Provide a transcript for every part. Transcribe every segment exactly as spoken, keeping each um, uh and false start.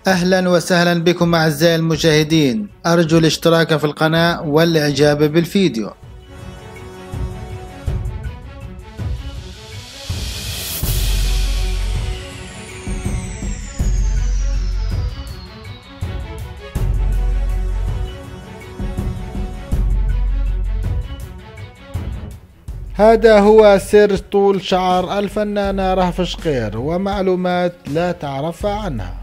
أهلا وسهلا بكم أعزائي المشاهدين، أرجو الاشتراك في القناة والإعجاب بالفيديو. هذا هو سر طول شعر الفنانة رهف شقير ومعلومات لا تعرف عنها.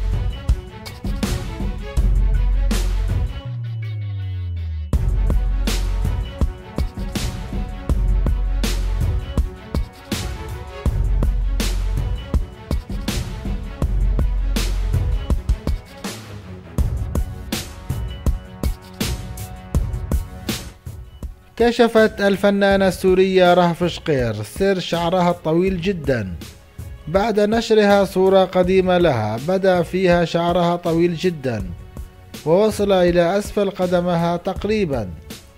كشفت الفنانة السورية رهف شقير سر شعرها الطويل جدا بعد نشرها صورة قديمة لها بدأ فيها شعرها طويل جدا ووصل إلى أسفل قدمها تقريبا.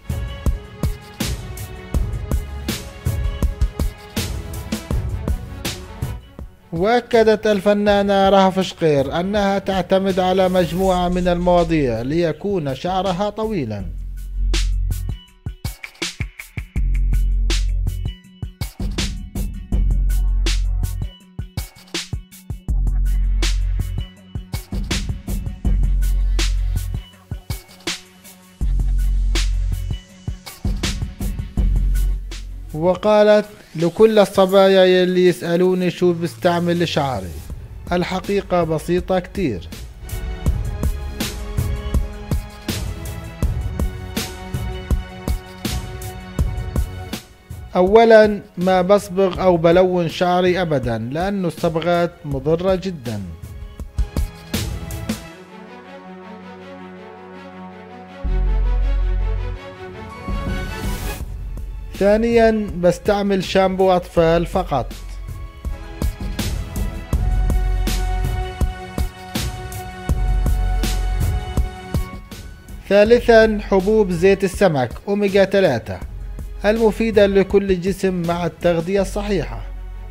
وأكدت الفنانة رهف شقير أنها تعتمد على مجموعة من المواضيع ليكون شعرها طويلا. وقالت: لكل الصبايا يلي يسألوني شو بستعمل لشعري، الحقيقة بسيطة كتير. أولا ما بصبغ أو بلون شعري أبدا لأنه الصبغات مضرة جدا. ثانيا بستعمل شامبو أطفال فقط. ثالثا حبوب زيت السمك أوميجا ثلاثة المفيدة لكل الجسم مع التغذية الصحيحة.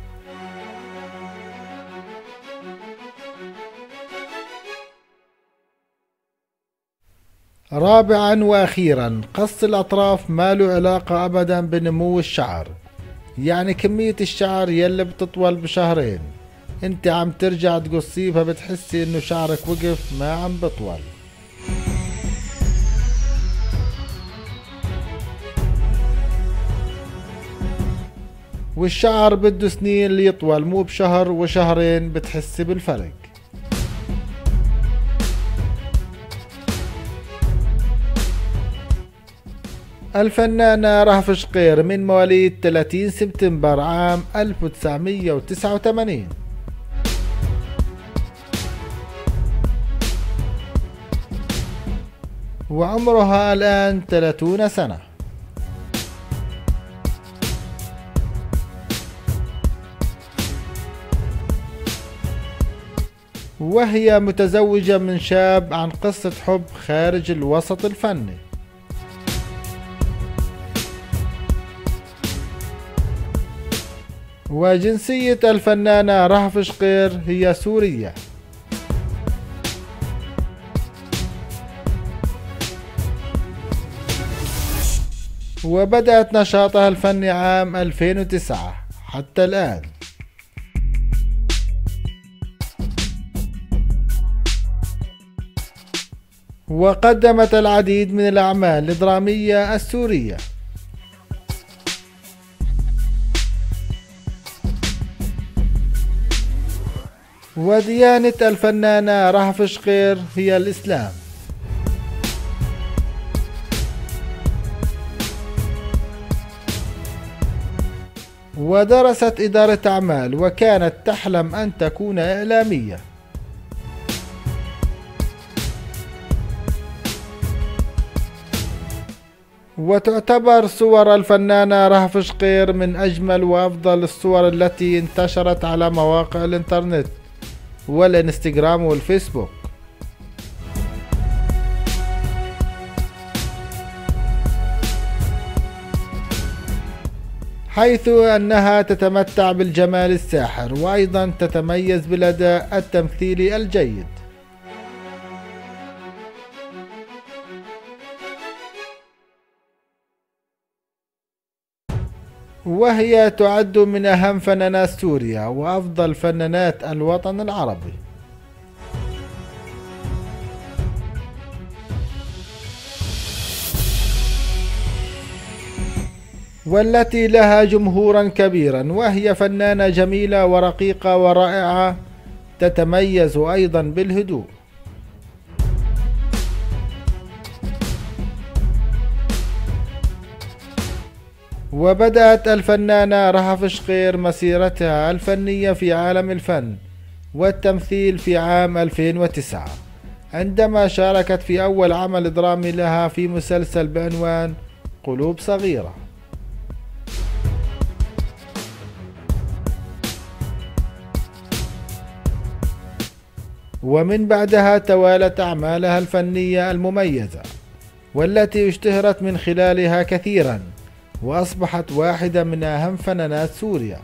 رابعا واخيرا قص الاطراف ما له علاقة ابدا بنمو الشعر، يعني كمية الشعر يلي بتطول بشهرين انت عم ترجع تقصيه فبتحسي انه شعرك وقف ما عم بطول. والشعر بده سنين ليطول مو بشهر وشهرين بتحسي بالفرق. الفنانة رهف شقير من مواليد ثلاثين سبتمبر عام ألف وتسعمية وتسعة وثمانين، وعمرها الآن ثلاثون سنة، وهي متزوجة من شاب عن قصة حب خارج الوسط الفني. وجنسية الفنانة رهف شقير هي سورية. وبدأت نشاطها الفني عام ألفين وتسعة حتى الآن. وقدمت العديد من الأعمال الدرامية السورية. وديانة الفنانة رهف شقير هي الإسلام. ودرست إدارة أعمال وكانت تحلم أن تكون إعلامية. وتعتبر صور الفنانة رهف شقير من أجمل وأفضل الصور التي انتشرت على مواقع الإنترنت والإنستغرام والفيسبوك. حيث أنها تتمتع بالجمال الساحر وأيضا تتميز بالأداء التمثيلي الجيد. وهي تعد من أهم فنانات سوريا وأفضل فنانات الوطن العربي، والتي لها جمهورا كبيرا، وهي فنانة جميلة ورقيقة ورائعة، تتميز أيضا بالهدوء. وبدأت الفنانة رهف شقير مسيرتها الفنية في عالم الفن والتمثيل في عام ألفين وتسعة، عندما شاركت في أول عمل درامي لها في مسلسل بعنوان قلوب صغيرة. ومن بعدها توالت أعمالها الفنية المميزة، والتي اشتهرت من خلالها كثيرا، وأصبحت واحدة من أهم فنانات سوريا.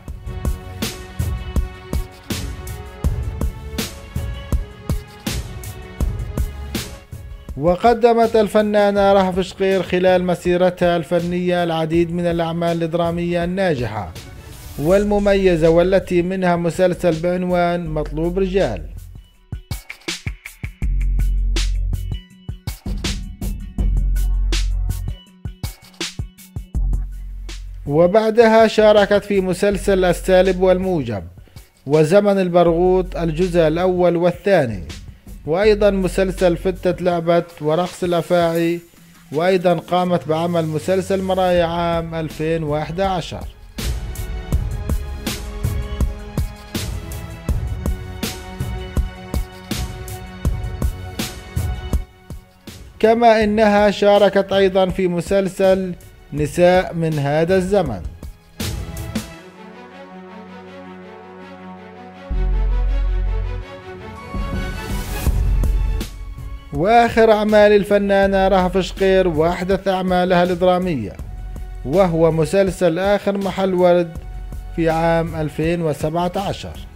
وقدمت الفنانة رهف شقير خلال مسيرتها الفنية العديد من الأعمال الدرامية الناجحة والمميزة، والتي منها مسلسل بعنوان مطلوب رجال. وبعدها شاركت في مسلسل السالب والموجب وزمن البرغوث الجزء الأول والثاني، وأيضا مسلسل فتة لعبة ورقص الأفاعي، وأيضا قامت بعمل مسلسل مرايا عام ألفين وأحد عشر. كما إنها شاركت أيضا في مسلسل نساء من هذا الزمن. وآخر أعمال الفنانة رهف شقير وأحدث أعمالها الدرامية وهو مسلسل آخر محل ورد في عام ألفين وسبعة عشر.